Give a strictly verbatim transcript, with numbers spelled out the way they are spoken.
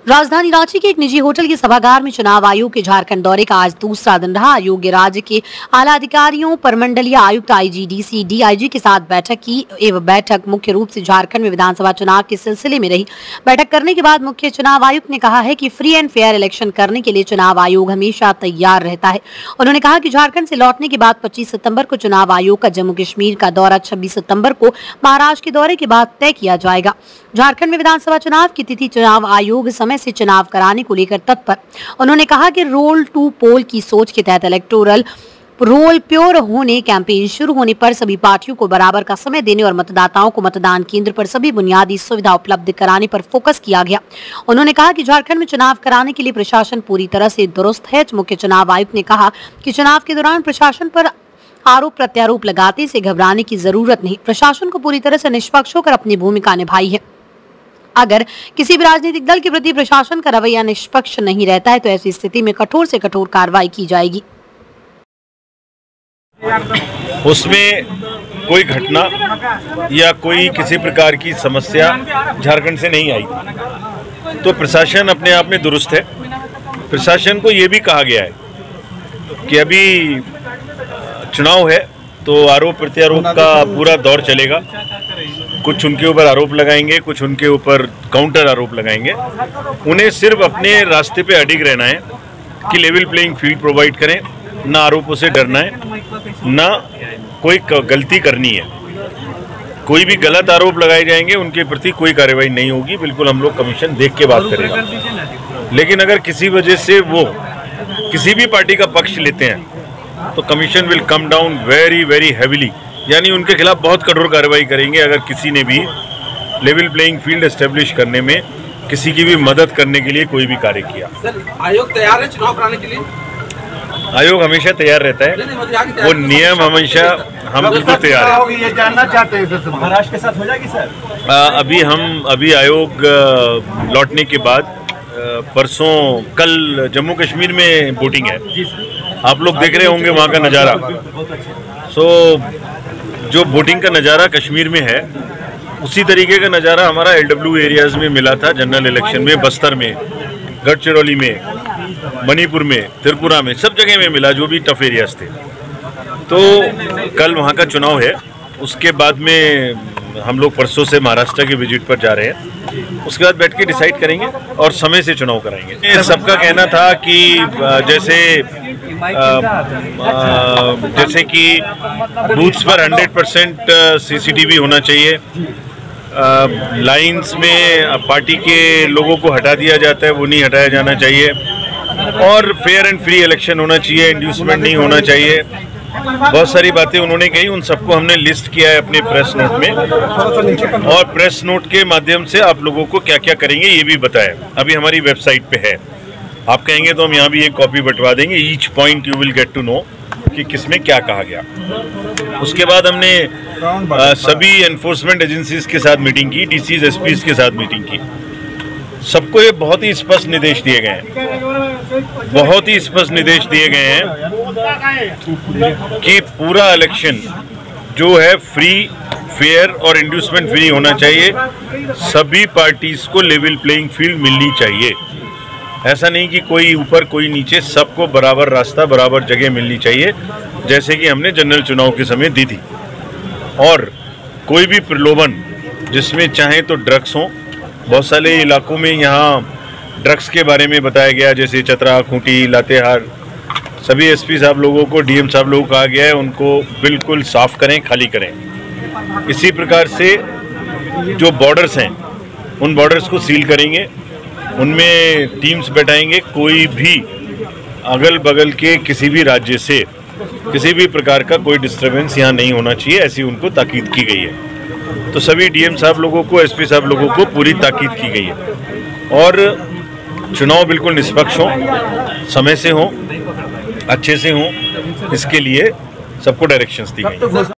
राजधानी रांची के एक निजी होटल के सभागार में चुनाव आयोग के झारखंड दौरे का आज दूसरा दिन रहा। आयोग के राज्य के आला अधिकारियों, परमंडलीय आयुक्त, आईजीडीसी, डीआईजी के साथ बैठक की। एवं बैठक मुख्य रूप से झारखंड में विधानसभा चुनाव के सिलसिले में रही। बैठक करने के बाद मुख्य चुनाव आयुक्त ने कहा है कि फ्री एंड फेयर इलेक्शन करने के लिए चुनाव आयोग हमेशा तैयार रहता है। उन्होंने कहा कि झारखंड से लौटने के बाद पच्चीस सितम्बर को चुनाव आयोग का जम्मू कश्मीर का दौरा, छब्बीस सितम्बर को महाराष्ट्र के दौरे के बाद तय किया जाएगा। झारखंड में विधानसभा चुनाव की तिथि चुनाव आयोग समय से चुनाव कराने को लेकर तत्पर। उन्होंने कहा कि रोल टू पोल की सोच के तहत इलेक्टोरल रोल प्योर होने कैंपेन शुरू होने पर सभी पार्टियों को बराबर का समय देने और मतदाताओं को मतदान केंद्र पर सभी बुनियादी सुविधा उपलब्ध कराने पर फोकस किया गया। उन्होंने कहा कि झारखंड में चुनाव कराने के लिए प्रशासन पूरी तरह से दुरुस्त है। मुख्य चुनाव आयुक्त ने कहा कि चुनाव के दौरान प्रशासन पर आरोप प्रत्यारोप लगाते से घबराने की जरूरत नहीं। प्रशासन को पूरी तरह से निष्पक्ष होकर अपनी भूमिका निभाई है। अगर किसी भी राजनीतिक दल के प्रति प्रशासन का रवैया निष्पक्ष नहीं रहता है तो ऐसी स्थिति में कठोर से कठोर कार्रवाई की जाएगी। उसमें कोई घटना या कोई किसी प्रकार की समस्या झारखंड से नहीं आई, तो प्रशासन अपने आप में दुरुस्त है। प्रशासन को ये भी कहा गया है कि अभी चुनाव है तो आरोप प्रत्यारोप का पूरा दौर चलेगा। कुछ उनके ऊपर आरोप लगाएंगे, कुछ उनके ऊपर काउंटर आरोप लगाएंगे। उन्हें सिर्फ अपने रास्ते पे अडिग रहना है कि लेवल प्लेइंग फील्ड प्रोवाइड करें, ना आरोपों से डरना है, ना कोई गलती करनी है। कोई भी गलत आरोप लगाए जाएंगे उनके प्रति कोई कार्रवाई नहीं होगी। बिल्कुल हम लोग कमीशन देख के बात करेंगे। लेकिन अगर किसी वजह से वो किसी भी पार्टी का पक्ष लेते हैं तो commission will come down very very heavily, यानी उनके खिलाफ बहुत कठोर कार्रवाई करेंगे अगर किसी ने भी लेवल प्लेइंग फील्ड एस्टेब्लिश करने में किसी की भी मदद करने के लिए कोई भी कार्य किया। सर, आयोग तैयार है चुनाव कराने के लिए? आयोग हमेशा तैयार रहता है, वो नियम हमेशा हम बिल्कुल तैयार हैं। ये जानना चाहते हैं सर, महाराष्ट्र के साथ हो जाएगी सर? आ, अभी हम अभी आयोग लौटने के बाद परसों कल जम्मू कश्मीर में वोटिंग है। आप लोग देख रहे होंगे वहाँ का नज़ारा। सो जो वोटिंग का नज़ारा कश्मीर में है उसी तरीके का नज़ारा हमारा एलडब्ल्यू एरियाज़ में मिला था जनरल इलेक्शन में। बस्तर में, गढ़चिरौली में, मणिपुर में, त्रिपुरा में, सब जगह में मिला जो भी टफ एरियाज थे। तो कल वहाँ का चुनाव है। उसके बाद में हम लोग परसों से महाराष्ट्र के विजिट पर जा रहे हैं। उसके बाद बैठ के डिसाइड करेंगे और समय से चुनाव कराएंगे। सबका कहना था कि जैसे आ, आ, जैसे कि बूथ्स पर हंड्रेड परसेंट सीसीटीवी होना चाहिए। लाइंस में पार्टी के लोगों को हटा दिया जाता है, वो नहीं हटाया जाना चाहिए। और फेयर एंड फ्री इलेक्शन होना चाहिए, इंड्यूसमेंट नहीं होना चाहिए। बहुत सारी बातें उन्होंने कही, उन सबको हमने लिस्ट किया है अपने प्रेस नोट में, और प्रेस नोट के माध्यम से आप लोगों को क्या क्या करेंगे ये भी बताया। अभी हमारी वेबसाइट पे है, आप कहेंगे तो हम यहाँ भी एक कॉपी बंटवा देंगे। Each point you will get to know कि किसमें क्या कहा गया। उसके बाद हमने आ, सभी एनफोर्समेंट एजेंसीज के साथ मीटिंग की, डीसीज, एसपीज के साथ मीटिंग की। सबको ये बहुत ही स्पष्ट निर्देश दिए गए हैं, बहुत ही स्पष्ट निर्देश दिए गए हैं कि पूरा इलेक्शन जो है फ्री, फेयर और इंड्यूसमेंट फ्री होना चाहिए। सभी पार्टीज को लेवल प्लेइंग फील्ड मिलनी चाहिए। ऐसा नहीं कि कोई ऊपर कोई नीचे, सबको बराबर रास्ता, बराबर जगह मिलनी चाहिए, जैसे कि हमने जनरल चुनाव के समय दी थी। और कोई भी प्रलोभन, जिसमें चाहे तो ड्रग्स हों, बहुत सारे इलाकों में यहाँ ड्रग्स के बारे में बताया गया, जैसे चतरा, खूंटी, लातेहार। सभी एसपी साहब लोगों को, डीएम साहब लोगों को कहा गया है उनको बिल्कुल साफ करें, खाली करें। इसी प्रकार से जो बॉर्डर्स हैं उन बॉर्डर्स को सील करेंगे, उनमें टीम्स बैठाएंगे। कोई भी अगल बगल के किसी भी राज्य से किसी भी प्रकार का कोई डिस्टर्बेंस यहाँ नहीं होना चाहिए, ऐसी उनको ताकीद की गई है। तो सभी डीएम साहब लोगों को, एसपी साहब लोगों को पूरी ताकीद की गई है। और चुनाव बिल्कुल निष्पक्ष हो, समय से हो, अच्छे से हो, इसके लिए सबको डायरेक्शंस दी गई।